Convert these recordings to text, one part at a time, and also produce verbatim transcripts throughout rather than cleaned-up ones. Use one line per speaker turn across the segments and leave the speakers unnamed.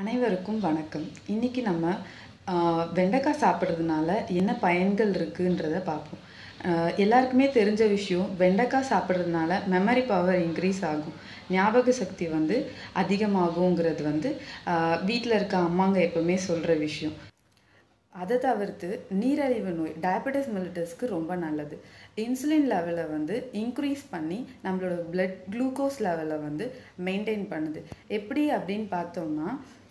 அனைவருக்கும் வணக்கம். இன்னைக்கு நம்ம ஆ, வெண்டைக்காய் சாப்பிட்றதுனால என்ன பயன்கள் இருக்குன்றத பார்ப்போம். ஆ, எல்லாருக்குமே தெரிஞ்ச விஷயம், வெண்டைக்காய் சாப்பிட்றதுனால மெமரி பவர் இன்க்ரீஸ் ஆகும், ஞாபக சக்தி வந்து அதிகமாகுங்கிறது வந்து வீட்டில் இருக்க அம்மாங்க எப்பவுமே சொல்கிற விஷயம். அதை தவிர்த்து நீரிழிவு நோய் டயபெட்டிஸ் மெலிட்டஸ்க்கு ரொம்ப நல்லது. இன்சுலின் லெவலை வந்து இன்க்ரீஸ் பண்ணி நம்மளோட பிளட் குளுக்கோஸ் லெவலை வந்து மெயின்டைன் பண்ணுது. எப்படி அப்படின்னு பார்த்தோம்னா,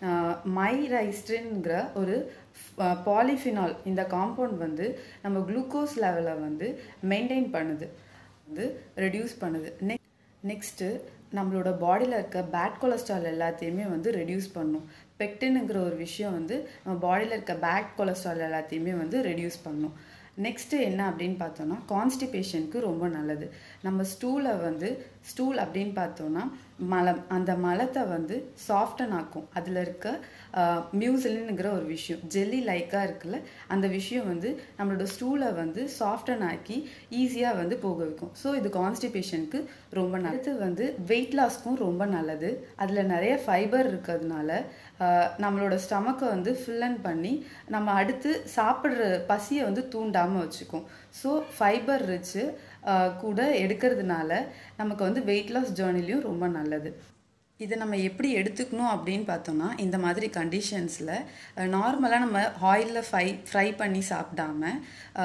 மைரைஸ்டின்ங்கிற ஒரு பாலிஃபினால் இந்த காம்பவுண்ட் வந்து நம்ம குளுக்கோஸ் லெவலை வந்து மெயின்டைன் பண்ணுது, வந்து ரெடியூஸ் பண்ணுது. நெக் நெக்ஸ்ட்டு நம்மளோட பாடியில் இருக்க பேட் கொலஸ்ட்ரால் எல்லாத்தையுமே வந்து ரெடியூஸ் பண்ணும். பெக்டினுங்கிற ஒரு விஷயம் வந்து நம்ம பாடியில் இருக்க பேட் கொலஸ்ட்ரால் எல்லாத்தையுமே வந்து ரெடியூஸ் பண்ணும். நெக்ஸ்ட்டு என்ன அப்படின்னு பார்த்தோன்னா, கான்ஸ்டிபேஷனுக்கு ரொம்ப நல்லது. நம்ம ஸ்டூலை வந்து ஸ்டூல் அப்படின்னு பார்த்தோன்னா மலம், அந்த மலத்தை வந்து சாஃப்டன் ஆக்கும். அதில் இருக்க மியூசிலின்ங்கிற ஒரு விஷயம், ஜெல்லி லைக்காக இருக்குல்ல, அந்த விஷயம் வந்து நம்மளோட ஸ்டூலை வந்து சாஃப்டன் ஆக்கி ஈஸியாக வந்து போக வைக்கும். ஸோ இது கான்ஸ்டிபேஷனுக்கு ரொம்ப நல்லது. அடுத்து வந்து வெயிட் லாஸ்க்கும் ரொம்ப நல்லது. அதில் நிறைய ஃபைபர் இருக்கிறதுனால நம்மளோட ஸ்டமக்கை வந்து ஃபில்லன் பண்ணி நம்ம அடுத்து சாப்பிட்ற பசியை வந்து தூண்டாமல் வச்சுக்கும். ஸோ ஃபைபர் ரிச்சு கூட எடுக்கிறதுனால நமக்கு வந்து வெயிட் லாஸ் ஜேர்னிலையும் ரொம்ப நல்லது. இதை நம்ம எப்படி எடுத்துக்கணும் அப்படின்னு பார்த்தோம்னா, இந்த மாதிரி கண்டிஷன்ஸில் நார்மலாக நம்ம ஆயிலில் ஃப்ரை ஃப்ரை பண்ணி சாப்பிடாம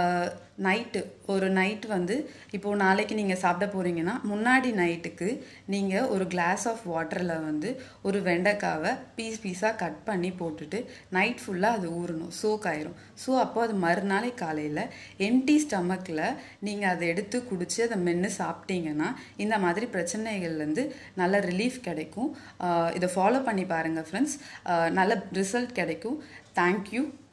நைட்டு ஒரு நைட் வந்து இப்போது நாளைக்கு நீங்கள் சாப்பிட போகிறீங்கன்னா முன்னாடி நைட்டுக்கு நீங்கள் ஒரு கிளாஸ் ஆஃப் வாட்டரில் வந்து ஒரு வெண்டைக்காவை பீஸ் பீஸாக கட் பண்ணி போட்டுட்டு நைட் ஃபுல்லாக அது ஊறணும், சோக் ஆயிரும். ஸோ அப்போ அது மறுநாளை காலையில் எம்டி ஸ்டமக்கில் நீங்கள் அதை எடுத்து குடித்து அதை மென்று சாப்பிட்டீங்கன்னா இந்த மாதிரி பிரச்சனைகள்லேருந்து நல்ல ரிலீஃப் கிடைக்கும். இதை ஃபாலோ பண்ணி பாருங்கள் ஃப்ரெண்ட்ஸ், நல்ல ரிசல்ட் கிடைக்கும். தேங்க்யூ.